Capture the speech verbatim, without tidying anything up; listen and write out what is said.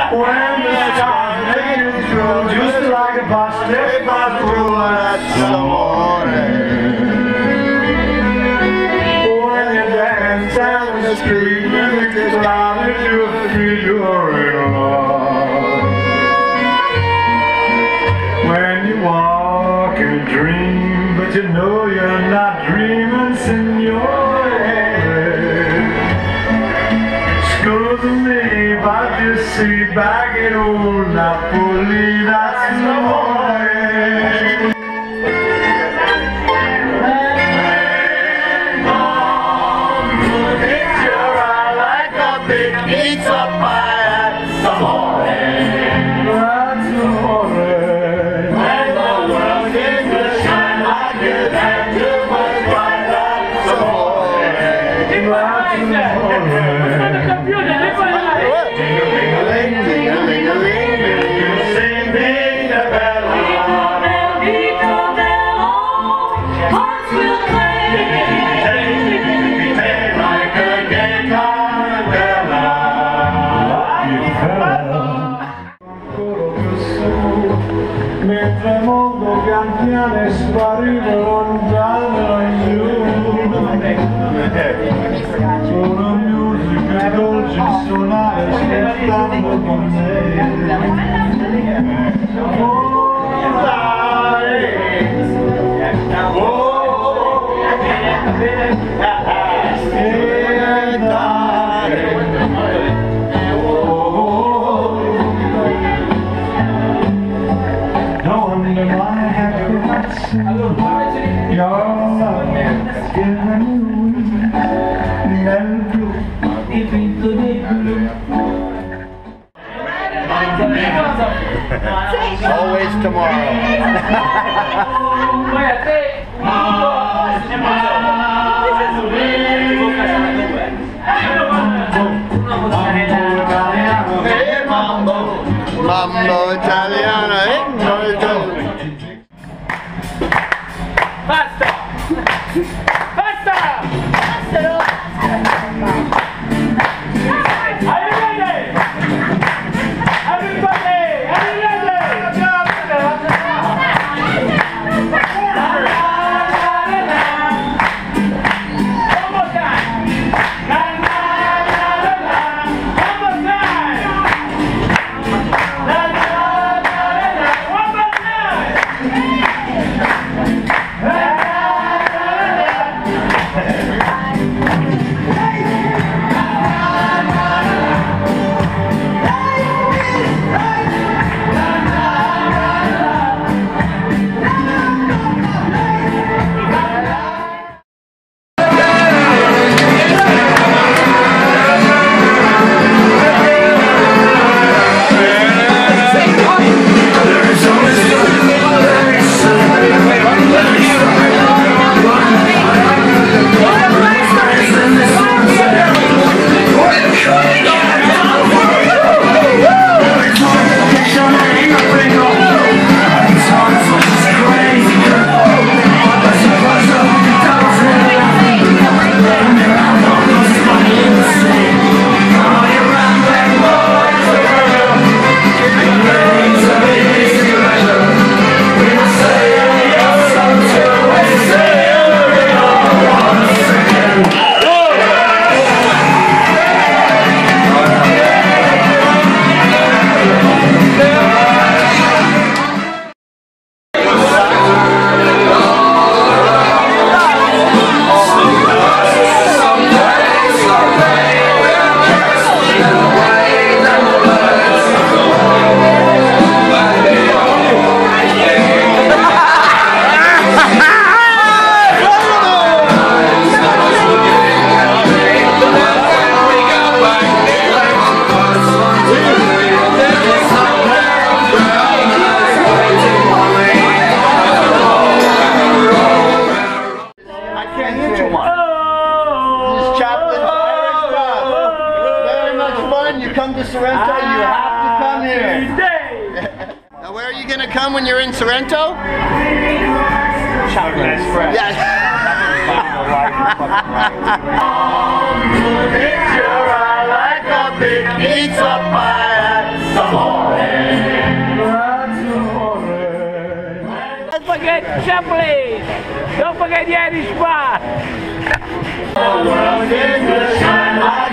When the stars make it through, just like a bus step by through at some morning. When you dance down the street, music is loud as you feel you're in love. When you walk and dream, but you know you're not dreaming, senor. Excuse me if I just see back in old Napoli, that's the morning. Picture I like a big pizza pie at the morning. That's the morning. When the world seems to shine like it and too much bright, that's the morning. That's the morning. Mentre il mondo pian piano è sparito lontano in giù, solo musica dolce suonare ascoltando con me. Oh dai, oh your love is nel blu, dipinto di blu. Always tomorrow. Mambo italiano, eh? Basta! Basta! Are you ready? Everybody! Are you ready? One more time! La, la, la, la, la. One more time! La, la, la, la, la. One more time! Sorrento, you have to come here. Now, where are you going to come when you're in Sorrento? Chocolate Express. Yeah. Picture I like a big pizza pie at forget Chaplis. Don't forget Yiddish Bar. The world is to shine like